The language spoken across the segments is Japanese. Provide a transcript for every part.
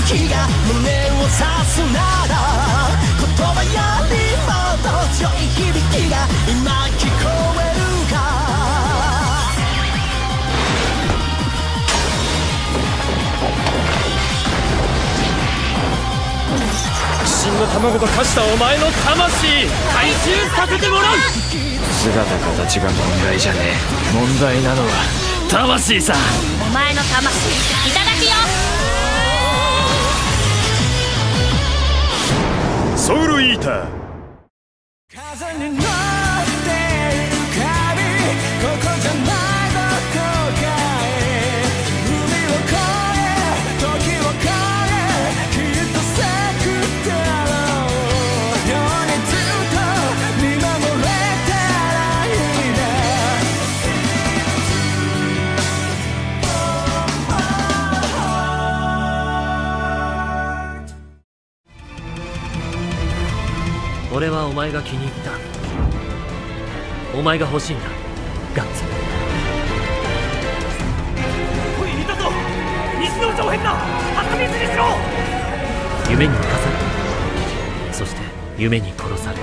きが胸を刺すなら言葉よりもっと強い響きが今聞こえるか。 真の卵と化したお前の魂回収させてもらう。姿形が問題じゃねえ、問題なのは魂さ。 お前の魂いただくよ。 ソウルイーター。 風に乗っている旅、ここじゃないどこかへ。海を越え時を越えきっと咲くだろう。世にずっと見守れたらいいな。 俺はお前が気に入った。お前が欲しいんだ、ガッツ。おい、いたぞ。西の上辺だ。挟み撃ちにしろ。夢に生かされ、そして夢に殺され。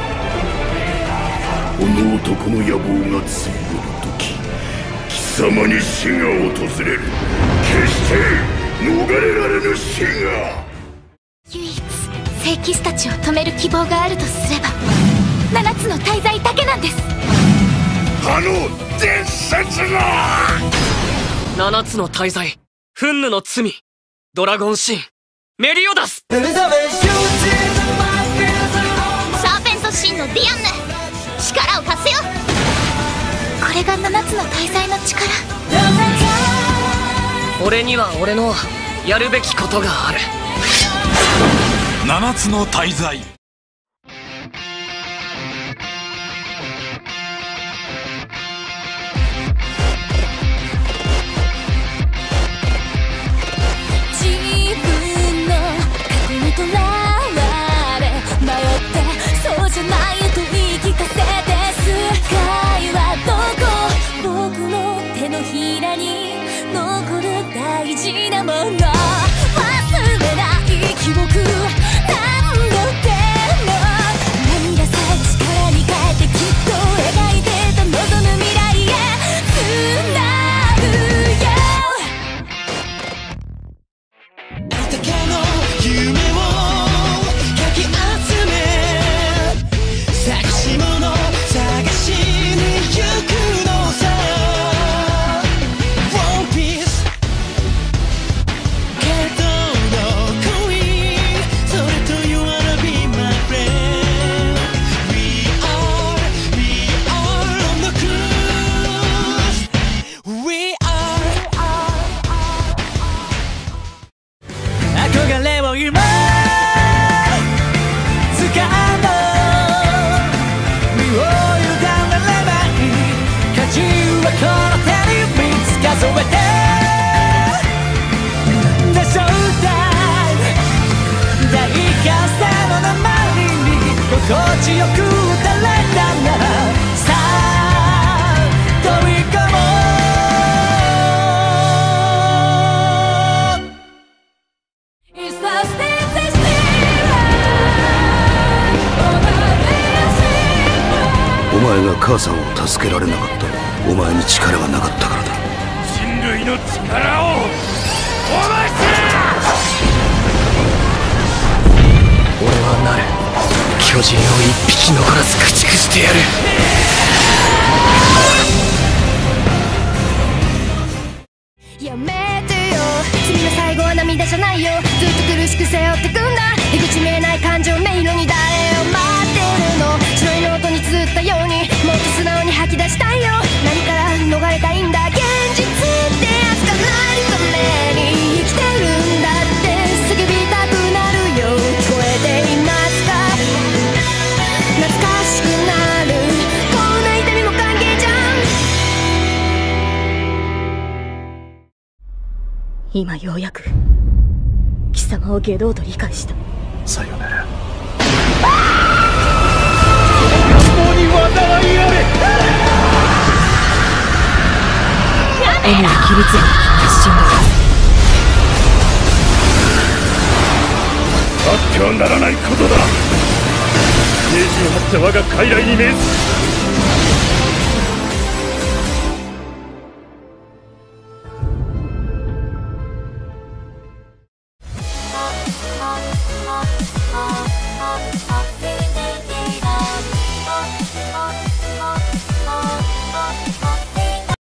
この男の野望がついえる時、貴様に死が訪れる。決して逃れられぬ死が。 唯一聖騎士たちを止める希望があるとすれば7つの大罪だけなんです。 あの伝説の 7つの大罪、フンヌの罪、ドラゴンシーン、メリオダス。 シャーペントシーンのディアンヌ、力を貸せよ。これが7つの大罪の力。 俺には俺のやるべきことがある。 7つの大罪。 自分の過去にとらわれ迷ってそうじゃないと言い聞かせて、世界はどこ、僕の手のひらに残る大事なもの、忘れない記憶。何度でも涙さえ力に変えてきっと描いてた望む未来へつなぐよ。 あたかの夢をかき集め探し物探しに行くのさ。 One Piece けどどこにそれと You wanna be my friend. We are on the cruise. We are 憧れを今掴んだ。身を委ねればいい。舵はこの手に3つ数えて。The Showtime 大歓声の名に心地よく打たれたならさあ飛び込もう。 お前が母さんを助けられなかった。お前に力がなかったからだ。 人類の力をお前さ。 俺はなる。巨人を一匹残らず駆逐してやる。 やめてよ、君の最後は涙じゃないよ。ずっと苦しく背負ってくんだ。出口見えない感情迷路に誰を待ってるの。白いノートに綴ったようにもっと素直に吐き出したいよ。何から逃れたいんだ。現実ってやつかないために生きてるんだって叫びたくなるよ。聞こえていますか。懐かしくなるこんな痛みも歓迎じゃん。今ようやく貴様を下道と理解した。 さよなら。 エネル規律が死んだ。 ならないことだ。英人張って我が傀儡に命ず。 あ